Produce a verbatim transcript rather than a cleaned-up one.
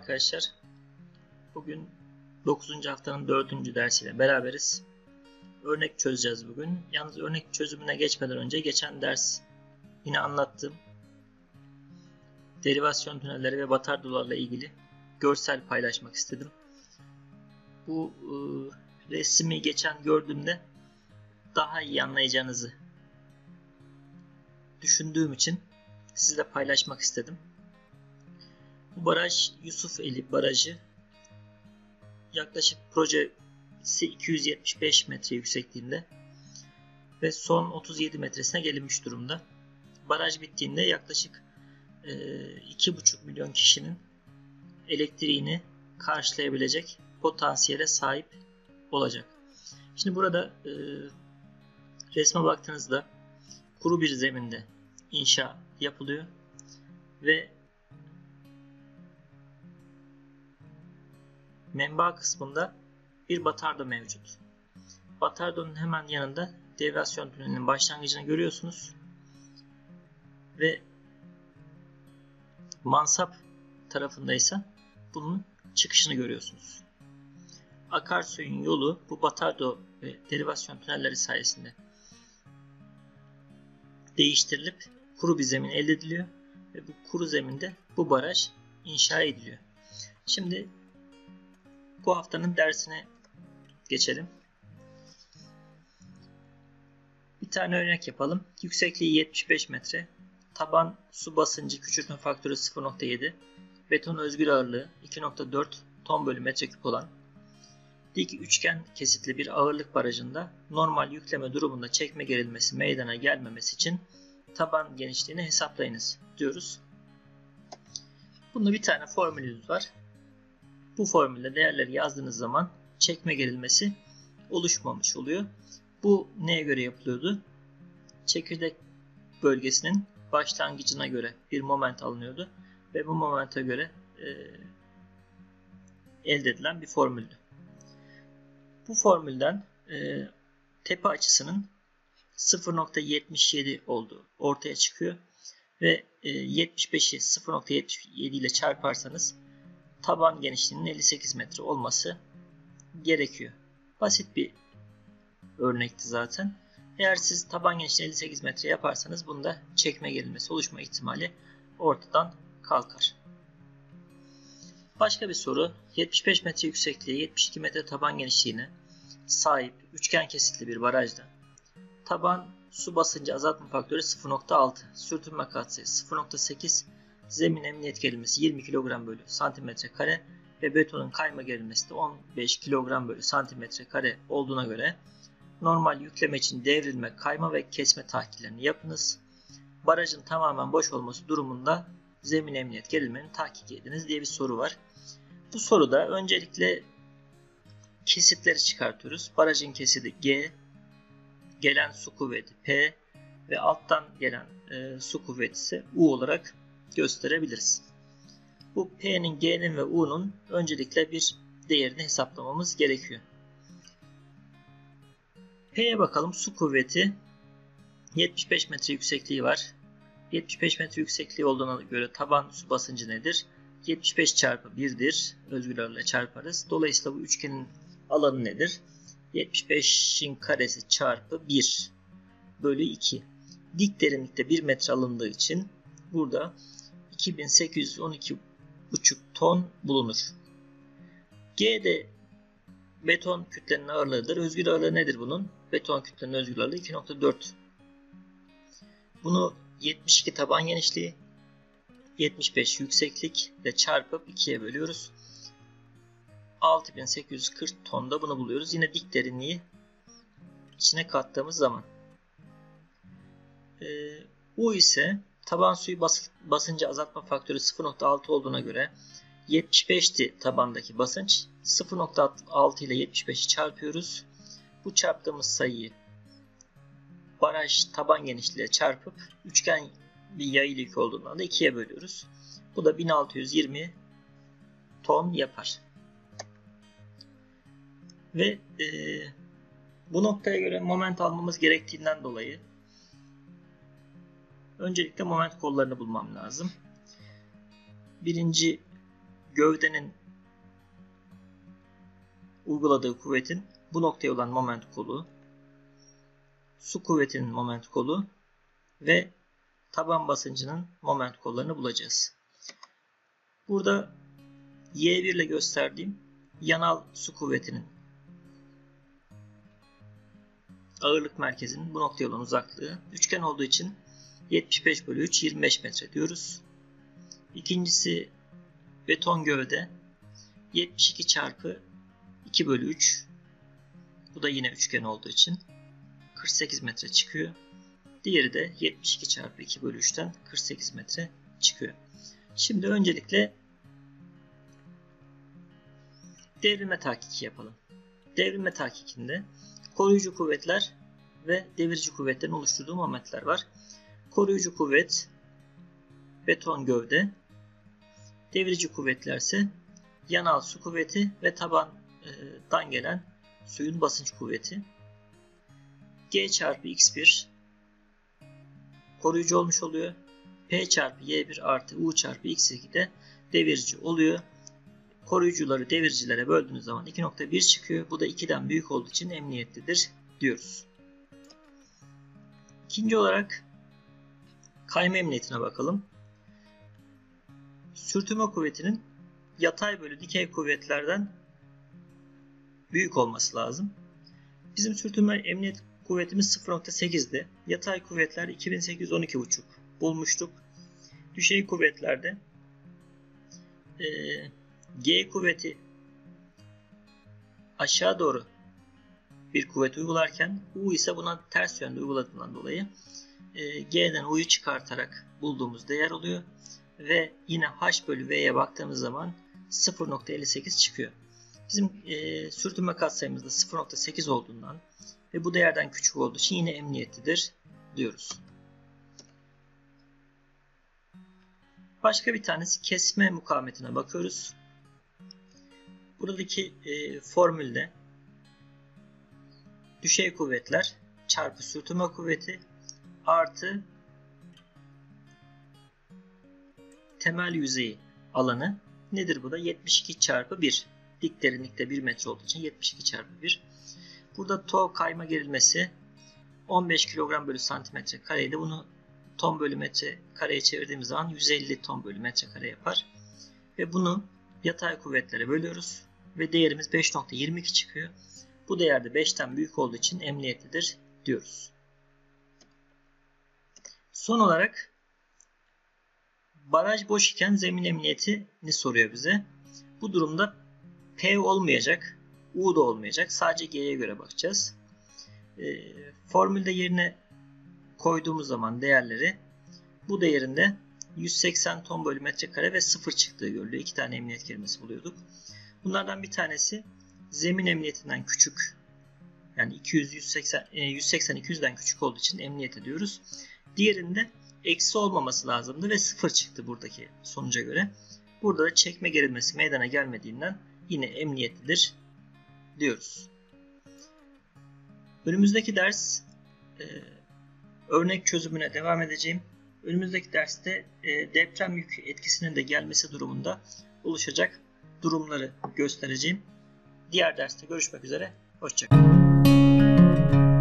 arkadaşlar. Bugün dokuzuncu haftanın dördüncü dersiyle beraberiz. Örnek çözeceğiz bugün. Yalnız örnek çözümüne geçmeden önce geçen ders yine anlattığım derivasyon tünelleri ve batardolarla ilgili görsel paylaşmak istedim. Bu e, resmi geçen gördüğümde daha iyi anlayacağınızı düşündüğüm için sizle paylaşmak istedim. Bu baraj Yusufeli Barajı. Yaklaşık projesi iki yüz yetmiş beş metre yüksekliğinde ve son otuz yedi metresine gelinmiş durumda. Baraj bittiğinde yaklaşık iki buçuk milyon kişinin elektriğini karşılayabilecek potansiyele sahip olacak. Şimdi burada e, resme baktığınızda kuru bir zeminde inşa yapılıyor ve menba kısmında bir batardo mevcut. Batardonun hemen yanında devrasyon tünelinin başlangıcını görüyorsunuz ve mansap tarafındaysa bunun çıkışını görüyorsunuz. Akarsuyun yolu bu batardo ve derivasyon tünelleri sayesinde değiştirilip kuru bir zemin elde ediliyor ve bu kuru zeminde bu baraj inşa ediliyor. Şimdi bu haftanın dersine geçelim. Bir tane örnek yapalım. Yüksekliği yetmiş beş metre. Taban su basıncı küçültme faktörü sıfır nokta yedi. Beton özgül ağırlığı iki nokta dört ton bölü metreküp olan dik üçgen kesitli bir ağırlık barajında normal yükleme durumunda çekme gerilmesi meydana gelmemesi için taban genişliğini hesaplayınız diyoruz. Bunda bir tane formülümüz var. Bu formülde değerleri yazdığınız zaman çekme gerilmesi oluşmamış oluyor. Bu neye göre yapılıyordu? Çekirdek bölgesinin başlangıcına göre bir moment alınıyordu ve bu momente göre e, elde edilen bir formüldü. Bu formülden e, tepe açısının sıfır nokta yetmiş yedi olduğu ortaya çıkıyor ve e, yetmiş beşi sıfır nokta yetmiş yedi ile çarparsanız taban genişliğinin elli sekiz metre olması gerekiyor. Basit bir örnekti zaten. Eğer siz taban genişliğini elli sekiz metre yaparsanız bunda çekme gerilmesi oluşma ihtimali ortadan kalkar. Başka bir soru. yetmiş beş metre yüksekliğe yetmiş iki metre taban genişliğine sahip üçgen kesitli bir barajda taban su basıncı azaltma faktörü sıfır nokta altı, sürtünme katsayısı sıfır nokta sekiz, zemin emniyet gerilmesi yirmi kilogram bölü santimetre kare ve betonun kayma gerilmesi de on beş kilogram bölü santimetre kare olduğuna göre normal yükleme için devrilme, kayma ve kesme tahkiklerini yapınız. Barajın tamamen boş olması durumunda zemin emniyet gerilmeni tahkik ediniz diye bir soru var. Bu soruda öncelikle kesitleri çıkartıyoruz. Barajın kesidi G, gelen su kuvveti P ve alttan gelen e, su kuvveti ise U olarak gösterebiliriz. Bu P'nin, G'nin ve U'nun öncelikle bir değerini hesaplamamız gerekiyor. P'ye bakalım. Su kuvveti yetmiş beş metre yüksekliği var. yetmiş beş metre yüksekliği olduğuna göre taban su basıncı nedir? yetmiş beş çarpı bir'dir. Özgül ağırlığa çarparız. Dolayısıyla bu üçgenin alanı nedir? yetmiş beş'in karesi çarpı bir bölü iki. Dik derinlikte bir metre alındığı için burada iki bin sekiz yüz on iki buçuk ton bulunur. G de beton kütlenin ağırlığıdır. Özgül ağırlığı nedir bunun? Beton kütlenin özgül ağırlığı iki nokta dört. Bunu yetmiş iki taban genişliği, yetmiş beş yükseklik ile çarpıp ikiye bölüyoruz. altı bin sekiz yüz kırk tonda bunu buluyoruz. Yine dik derinliği içine kattığımız zaman. Ee, U ise taban suyu bas basıncı azaltma faktörü sıfır nokta altı olduğuna göre yetmiş beş'ti tabandaki basınç. sıfır nokta altı ile yetmiş beş'i çarpıyoruz. Bu çarptığımız sayıyı baraj taban genişliğiyle çarpıp üçgen bir yaylı yük olduğundan da ikiye bölüyoruz. Bu da bin altı yüz yirmi ton yapar. Ve e, bu noktaya göre moment almamız gerektiğinden dolayı öncelikle moment kollarını bulmam lazım. Birinci gövdenin uyguladığı kuvvetin bu noktaya olan moment kolu, su kuvvetinin moment kolu ve taban basıncının moment kollarını bulacağız. Burada Y bir ile gösterdiğim yanal su kuvvetinin ağırlık merkezinin bu noktaya olan uzaklığı. Üçgen olduğu için yetmiş beş bölü üç yirmi beş metre diyoruz. İkincisi beton gövde yetmiş iki çarpı iki bölü üç. Bu da yine üçgen olduğu için kırk sekiz metre çıkıyor. Diğeri de yetmiş iki çarpı iki bölü üçten kırk sekiz metre çıkıyor. Şimdi öncelikle devrilme tahkiki yapalım. Devrilme tahkikinde koruyucu kuvvetler ve devirici kuvvetlerin oluşturduğu momentler var. Koruyucu kuvvet beton gövde, devirici kuvvetler ise yanal su kuvveti ve tabandan gelen suyun basınç kuvveti. G çarpı x bir koruyucu olmuş oluyor. P çarpı y bir artı U çarpı x iki de devirici oluyor. Koruyucuları deviricilere böldüğünüz zaman iki nokta bir çıkıyor. Bu da ikiden büyük olduğu için emniyetlidir diyoruz. İkinci olarak kayma emniyetine bakalım. Sürtünme kuvvetinin yatay bölü dikey kuvvetlerden büyük olması lazım. Bizim sürtünme emniyet kuvvetimiz sıfır nokta sekiz'di. Yatay kuvvetler iki bin sekiz yüz on iki buçuk bulmuştuk. Düşey kuvvetlerde e, G kuvveti aşağı doğru bir kuvvet uygularken U ise buna ters yönde uyguladığından dolayı e, G'den U'yu çıkartarak bulduğumuz değer oluyor. Ve yine H bölü V'ye baktığımız zaman sıfır nokta elli sekiz çıkıyor. Bizim e, sürtünme katsayımız da sıfır nokta sekiz olduğundan ve bu değerden küçük olduğu için yine emniyetlidir diyoruz. Başka bir tanesi kesme mukavemetine bakıyoruz. Buradaki e, formülde düşey kuvvetler çarpı sürtünme kuvveti artı temel yüzeyi alanı nedir bu da? yetmiş iki çarpı bir. Dik derinlikte bir metre olduğu için yetmiş iki çarpı bir. Burada tov kayma gerilmesi on beş kilogram bölü santimetre kareydi. Bunu ton bölü metre kareye çevirdiğimiz zaman yüz elli ton bölü metre kare yapar. Ve bunu yatay kuvvetlere bölüyoruz. Ve değerimiz beş nokta yirmi iki çıkıyor. Bu değer de beşten büyük olduğu için emniyetlidir diyoruz. Son olarak baraj boş iken zemin emniyetini soruyor bize. Bu durumda P olmayacak, U da olmayacak. Sadece G'ye göre bakacağız. E, formülde yerine koyduğumuz zaman değerleri bu değerinde yüz seksen ton bölü metrekare ve sıfır çıktığı görülüyor. İki tane emniyet kelimesi buluyorduk. Bunlardan bir tanesi zemin emniyetinden küçük. Yani iki yüz, yüz seksen, yüz seksen iki yüzden küçük olduğu için emniyet ediyoruz. Diğerinde eksi olmaması lazımdı ve sıfır çıktı buradaki sonuca göre. Burada da çekme gerilmesi meydana gelmediğinden yine emniyetlidir diyoruz. Önümüzdeki ders e, örnek çözümüne devam edeceğim. Önümüzdeki derste e, deprem yük etkisinin de gelmesi durumunda oluşacak durumları göstereceğim. Diğer derste görüşmek üzere. Hoşça kalın.